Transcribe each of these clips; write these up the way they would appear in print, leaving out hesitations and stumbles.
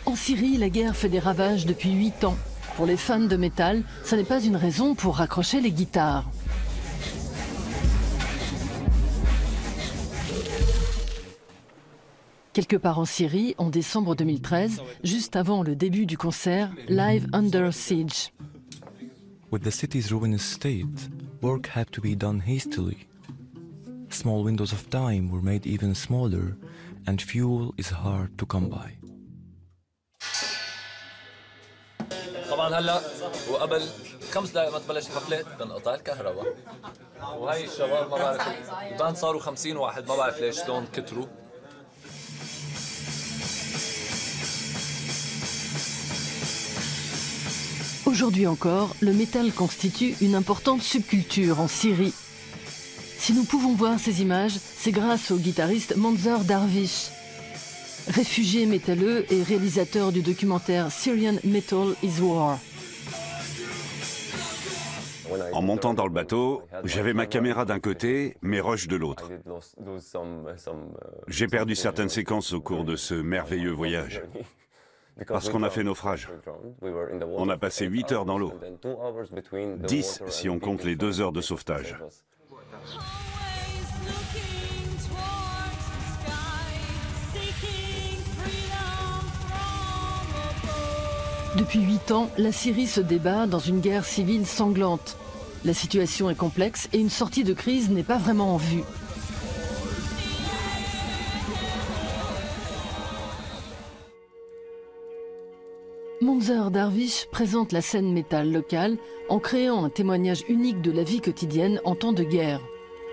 En Syrie, la guerre fait des ravages depuis 8 ans. Pour les fans de métal, ce n'est pas une raison pour raccrocher les guitares. Quelque part en Syrie, en décembre 2013, juste avant le début du concert Live Under Siege. With the city's ruinous state, work had to be done hastily. Small windows of time were made even smaller, and fuel is hard to come by. طبعا هلا وقبل 5 دقائق ما تبلش الحفله تنقطع الكهرباء وهي الشباب ما بعرف بعد صاروا 50 واحد ما بعرف ليش شلون كتروا. Aujourd'hui encore, le métal constitue une importante subculture en Syrie. Si nous pouvons voir ces images, c'est grâce au guitariste Manzur Darwish. Réfugié métalleux et réalisateur du documentaire Syrian Metal is War. En montant dans le bateau, j'avais ma caméra d'un côté, mes rushs de l'autre. J'ai perdu certaines séquences au cours de ce merveilleux voyage. Parce qu'on a fait naufrage. On a passé 8 heures dans l'eau. 10 si on compte les 2 heures de sauvetage. Depuis 8 ans, la Syrie se débat dans une guerre civile sanglante. La situation est complexe et une sortie de crise n'est pas vraiment en vue. Manzur Darwish présente la scène métal locale en créant un témoignage unique de la vie quotidienne en temps de guerre.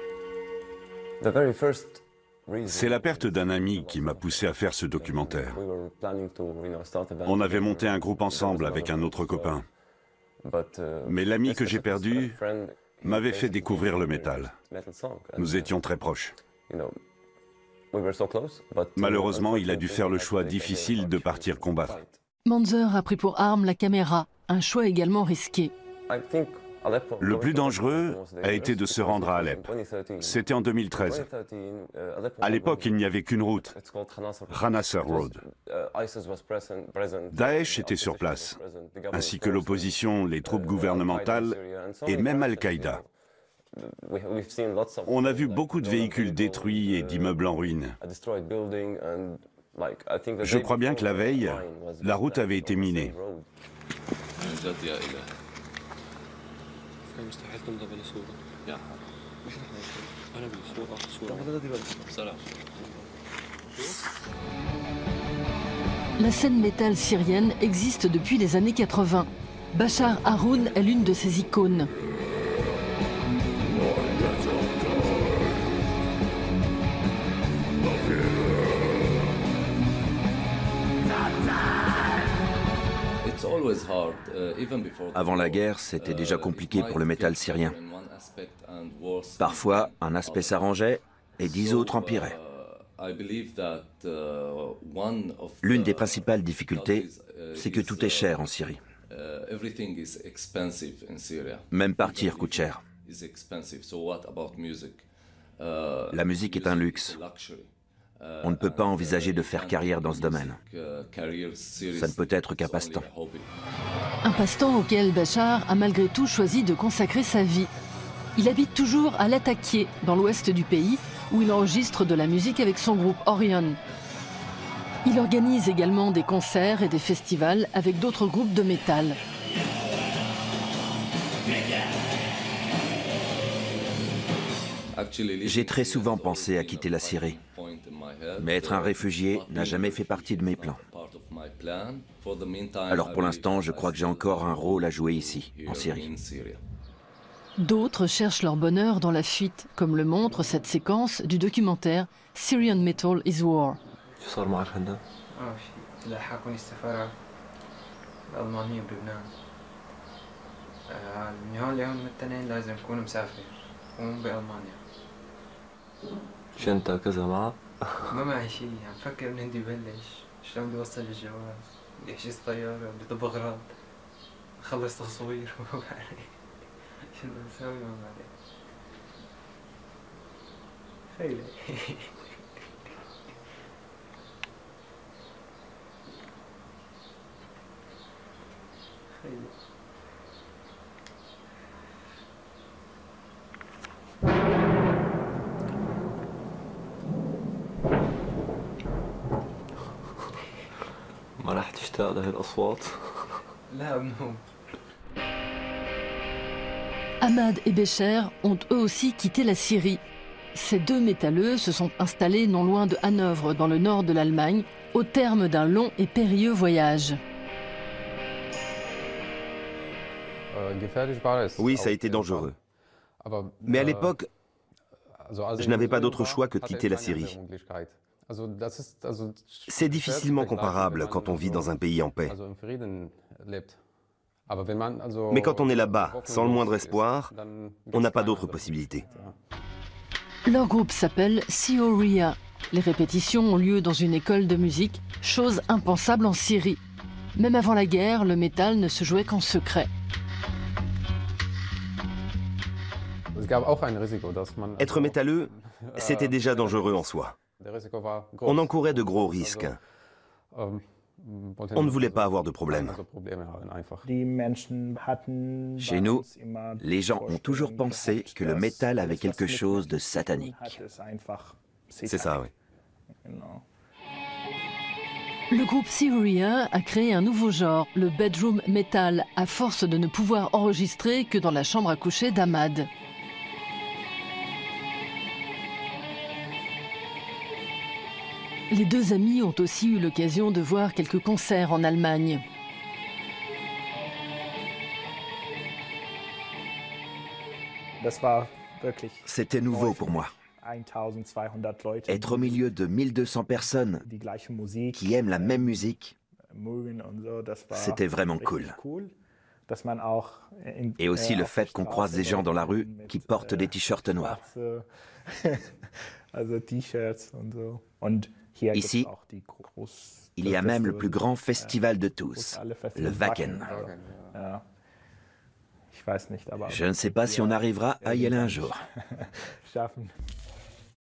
C'est la perte d'un ami qui m'a poussé à faire ce documentaire. On avait monté un groupe ensemble avec un autre copain. Mais l'ami que j'ai perdu m'avait fait découvrir le métal. Nous étions très proches. Malheureusement, il a dû faire le choix difficile de partir combattre. Manzur a pris pour arme la caméra, un choix également risqué. Le plus dangereux a été de se rendre à Alep. C'était en 2013. À l'époque, il n'y avait qu'une route, Ranasser Road. Daesh était sur place, ainsi que l'opposition, les troupes gouvernementales et même Al-Qaïda. On a vu beaucoup de véhicules détruits et d'immeubles en ruine. Je crois bien que la veille, la route avait été minée. La scène métal syrienne existe depuis les années 80. Bachar Haroun est l'une de ses icônes. Avant la guerre, c'était déjà compliqué pour le métal syrien. Parfois, un aspect s'arrangeait et 10 autres empiraient. L'une des principales difficultés, c'est que tout est cher en Syrie. Même partir coûte cher. La musique est un luxe. On ne peut pas envisager de faire carrière dans ce domaine. Ça ne peut être qu'un passe-temps. Un passe-temps auquel Bachar a malgré tout choisi de consacrer sa vie. Il habite toujours à Latakié, dans l'ouest du pays, où il enregistre de la musique avec son groupe Orion. Il organise également des concerts et des festivals avec d'autres groupes de métal. J'ai très souvent pensé à quitter la Syrie, mais être un réfugié n'a jamais fait partie de mes plans. Alors pour l'instant, je crois que j'ai encore un rôle à jouer ici, en Syrie. D'autres cherchent leur bonheur dans la fuite, comme le montre cette séquence du documentaire Syrian Metal is War. انت كذا معه؟ ما معي شيء عم فكر من هندي ببلش شلون بدي اوصل الجواز بدي احجز طيارة بدي طب اغراض اخلص تصوير ما بعرف شو بدي اسوي ما بعرف خيلة ما راح تشتاق لهي الأصوات؟ لا منهم. Ahmad et Becher ont eux aussi quitté la Syrie. Ces deux métalleux se sont installés non loin de Hanovre, dans le nord de l'Allemagne, au terme d'un long et périlleux voyage. Oui, ça a été dangereux. Mais à l'époque, je n'avais pas d'autre choix que de quitter la Syrie. C'est difficilement comparable quand on vit dans un pays en paix. Mais quand on est là-bas, sans le moindre espoir, on n'a pas d'autre possibilité. Leur groupe s'appelle Sioria. Les répétitions ont lieu dans une école de musique, chose impensable en Syrie. Même avant la guerre, le métal ne se jouait qu'en secret. Être métalleux, c'était déjà dangereux en soi. On encourait de gros risques. On ne voulait pas avoir de problème. Chez nous, les gens ont toujours pensé que le métal avait quelque chose de satanique. C'est ça, oui. Le groupe Sioria a créé un nouveau genre, le bedroom metal, à force de ne pouvoir enregistrer que dans la chambre à coucher d'Ahmad. Les deux amis ont aussi eu l'occasion de voir quelques concerts en Allemagne. C'était nouveau pour moi. Être au milieu de 1200 personnes qui aiment la même musique, c'était vraiment cool. Et aussi le fait qu'on croise des gens dans la rue qui portent des t-shirts noirs. Ici, il y a même le plus grand festival de tous, le Wacken. Je ne sais pas si on arrivera à y aller un jour.